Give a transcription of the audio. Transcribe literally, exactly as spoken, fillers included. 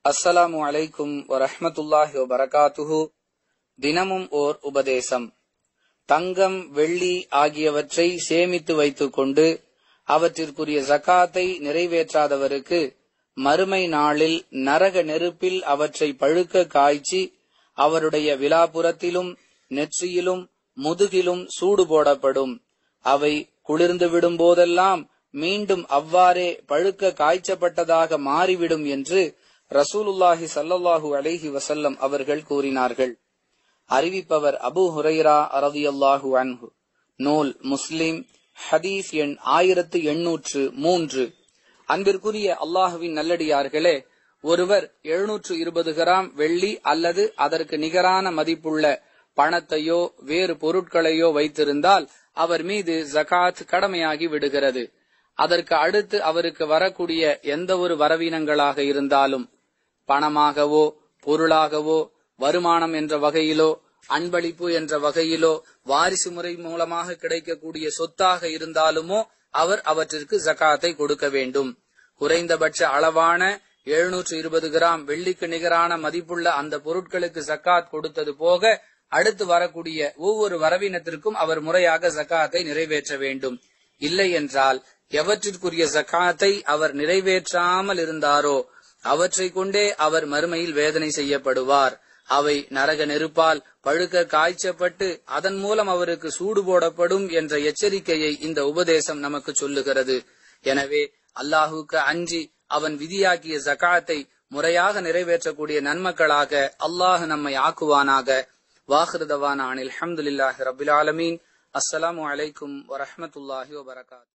அஸ்ஸலாமு அலைக்கும் வரஹ்மத்துல்லாஹி வபரகாத்துஹு. தினமும் ஓர் உபதேசம். தங்கம், வெள்ளி ஆகியவற்றை சேமித்து வைத்துக் கொண்டு அவற்றிற்குரிய ஜகாத்தை நிறைவேற்றாதவருக்கு மறுமை நாளில் நரக நெருப்பில் அவற்றை பழுக்க காய்ச்சி அவருடைய விலாபுரத்திலும் நெற்றியிலும் முதுகிலும் சூடு போடப்படும். அவை குளிர்ந்து விடும் போதெல்லாம் மீண்டும் அவ்வாறே பழுக்க காய்ச்சப்பட்டதாக மாறிவிடும் என்று ரசூலுல்லாஹி ஸல்லல்லாஹு அலைஹி வஸல்லம் அவர்கள் கூறினார்கள். அறிவிப்பவர் அபூ ஹுரைரா ரலியல்லாஹு அன்ஹு. நூல் முஸ்லிம், ஹதீஸ் எண் ஆயிரத்து எண்ணூற்று மூன்று. அன்பிற்குரிய அல்லாஹுவின் நல்லடியார்களே, ஒருவர் எழுநூற்று இருபது கிராம் வெள்ளி அல்லது அதற்கு நிகரான மதிப்புள்ள பணத்தையோ வேறு பொருட்களையோ வைத்திருந்தால் அவர் மீது ஜகாத் கடமையாகி விடுகிறது. அதற்கு அடுத்து அவருக்கு வரக்கூடிய எந்த ஒரு வரவீனங்களாக இருந்தாலும், பணமாகவோ பொருளாகவோ வருமானம் என்ற வகையிலோ அன்பளிப்பு என்ற வகையிலோ வாரிசு முறை மூலமாக கிடைக்கக்கூடிய சொத்தாக இருந்தாலுமோ அவர் அவற்றிற்கு ஜகாத்தை கொடுக்க வேண்டும். குறைந்தபட்ச அளவான எழுநூற்று இருபது கிராம் வெள்ளிக்கு நிகரான மதிப்புள்ள அந்த பொருட்களுக்கு ஜகாத் கொடுத்தது போக அடுத்து வரக்கூடிய ஒவ்வொரு வரவினத்திற்கும் அவர் முறையாக ஜகாத்தை நிறைவேற்ற வேண்டும். இல்லை என்றால் எவற்றிற்குரிய ஜகாத்தை அவர் நிறைவேற்றாமல் இருந்தாரோ அவற்றை கொண்டே அவர் மறுமையில் வேதனை செய்யப்படுவார். அவை நரக நெருப்பால் பழுக்க காய்ச்சப்பட்டு அதன் மூலம் அவருக்கு சூடு போடப்படும் என்ற எச்சரிக்கையை இந்த உபதேசம் நமக்கு சொல்லுகிறது. எனவே அல்லாஹுக்கு அஞ்சி அவன் விதியாக்கிய ஜகாத்தை முறையாக நிறைவேற்றக்கூடிய நன்மக்களாக அல்லாஹ் நம்மை ஆக்குவானாக. வாஹிரு தவானா அனில் ஹம்துலில்லாஹி ரப்பில் ஆலமீன். அஸ்ஸலாமு அலைக்கும் வரஹ்மத்துல்லாஹி வபரகாத்துஹு.